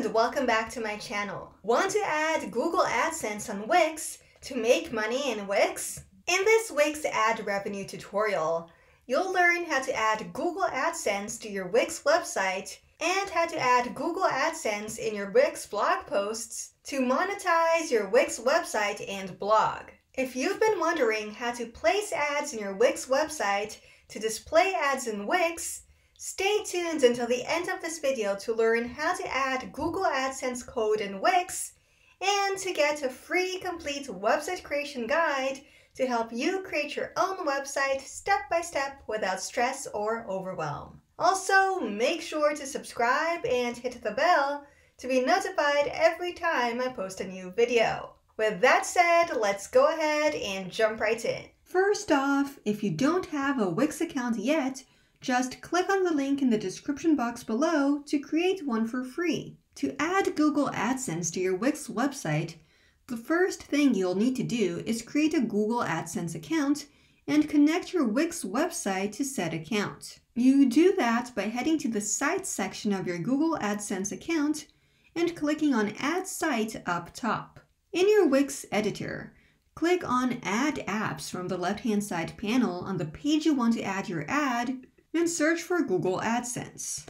and welcome back to my channel. Want to add Google AdSense on Wix to make money in Wix? In this Wix ad revenue tutorial, you'll learn how to add Google AdSense to your Wix website and how to add Google AdSense in your Wix blog posts to monetize your Wix website and blog. If you've been wondering how to place ads in your Wix website to display ads in Wix, stay tuned until the end of this video to learn how to add Google AdSense code in Wix and to get a free complete website creation guide to help you create your own website step by step without stress or overwhelm. Also, make sure to subscribe and hit the bell to be notified every time I post a new video. With that said, let's go ahead and jump right in. First off, if you don't have a Wix account yet, just click on the link in the description box below to create one for free. To add Google AdSense to your Wix website, the first thing you'll need to do is create a Google AdSense account and connect your Wix website to said account. You do that by heading to the Sites section of your Google AdSense account and clicking on Add Site up top. In your Wix editor, click on Add Apps from the left-hand side panel on the page you want to add your ad and search for Google AdSense.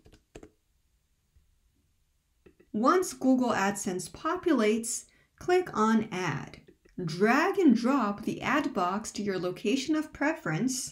Once Google AdSense populates, click on Add. Drag and drop the ad box to your location of preference,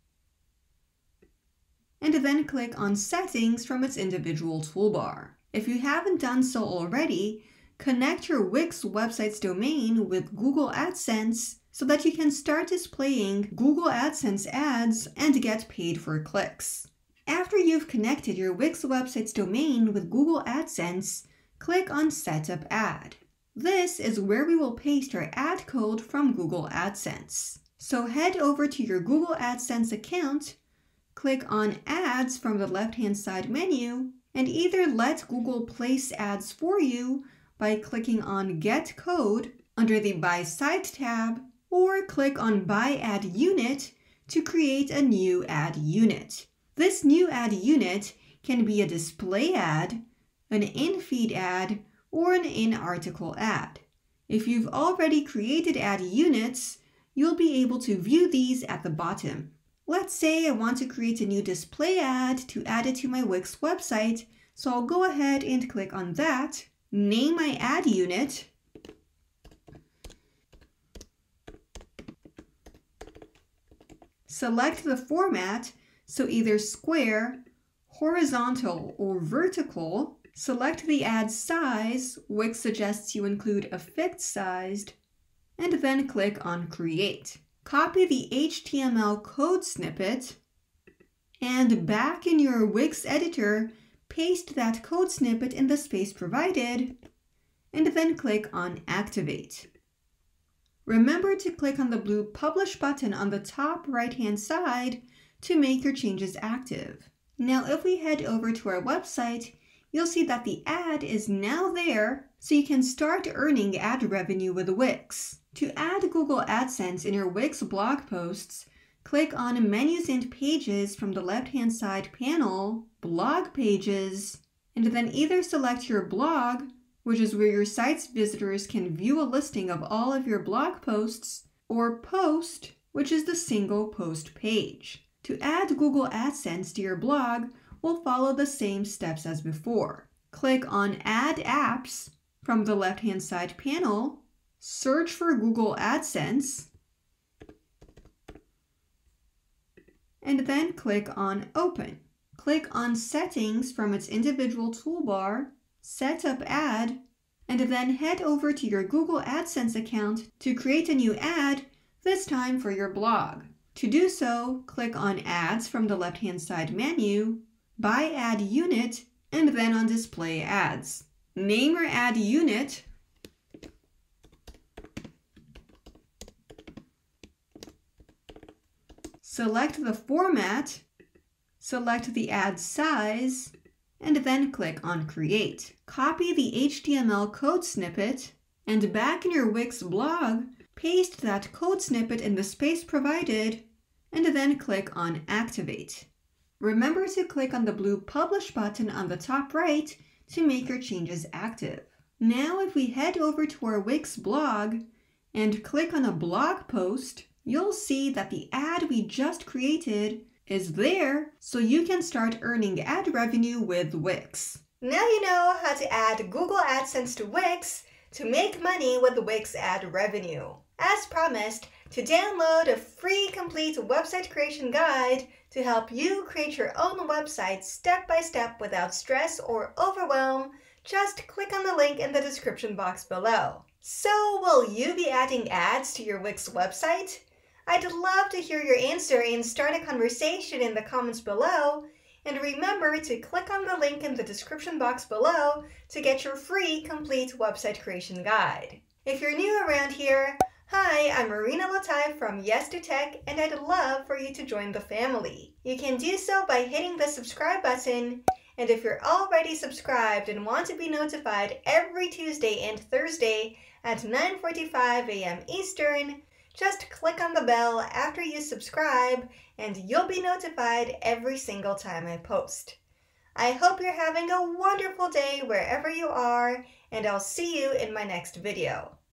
and then click on Settings from its individual toolbar. If you haven't done so already, connect your Wix website's domain with Google AdSense so that you can start displaying Google AdSense ads and get paid for clicks. After you've connected your Wix website's domain with Google AdSense, click on Setup Ad. This is where we will paste our ad code from Google AdSense. So head over to your Google AdSense account, click on Ads from the left-hand side menu, and either let Google place ads for you by clicking on Get Code under the By Site tab, or click on Buy Ad Unit to create a new ad unit. This new ad unit can be a display ad, an in-feed ad, or an in-article ad. If you've already created ad units, you'll be able to view these at the bottom. Let's say I want to create a new display ad to add it to my Wix website, so I'll go ahead and click on that, name my ad unit, select the format, so either square, horizontal, or vertical. Select the ad size, Wix suggests you include a fixed sized, and then click on Create. Copy the HTML code snippet, and back in your Wix editor, paste that code snippet in the space provided, and then click on Activate. Remember to click on the blue Publish button on the top right-hand side to make your changes active. Now if we head over to our website, you'll see that the ad is now there, so you can start earning ad revenue with Wix. To add Google AdSense in your Wix blog posts, click on Menus and Pages from the left-hand side panel, Blog Pages, and then either select your blog, which is where your site's visitors can view a listing of all of your blog posts, or Post, which is the single post page. To add Google AdSense to your blog, we'll follow the same steps as before. Click on Add Apps from the left-hand side panel, search for Google AdSense, and then click on Open. Click on Settings from its individual toolbar, Set Up Ad, and then head over to your Google AdSense account to create a new ad, this time for your blog. To do so, click on Ads from the left-hand side menu, Buy Ad Unit, and then on Display Ads. Name your ad unit, select the format, select the ad size, and then click on Create. Copy the HTML code snippet, and back in your Wix blog, paste that code snippet in the space provided, and then click on Activate. Remember to click on the blue Publish button on the top right to make your changes active. Now if we head over to our Wix blog and click on a blog post, you'll see that the ad we just created is there, so you can start earning ad revenue with Wix. Now you know how to add Google AdSense to Wix to make money with Wix ad revenue. As promised, to download a free complete website creation guide to help you create your own website step by step without stress or overwhelm, just click on the link in the description box below. So, will you be adding ads to your Wix website? I'd love to hear your answer and start a conversation in the comments below. And remember to click on the link in the description box below to get your free complete website creation guide. If you're new around here, hi, I'm Marina Latai from Yes to Tech, and I'd love for you to join the family. You can do so by hitting the subscribe button, and if you're already subscribed and want to be notified every Tuesday and Thursday at 9:45 a.m. Eastern, just click on the bell after you subscribe and you'll be notified every single time I post. I hope you're having a wonderful day wherever you are, and I'll see you in my next video.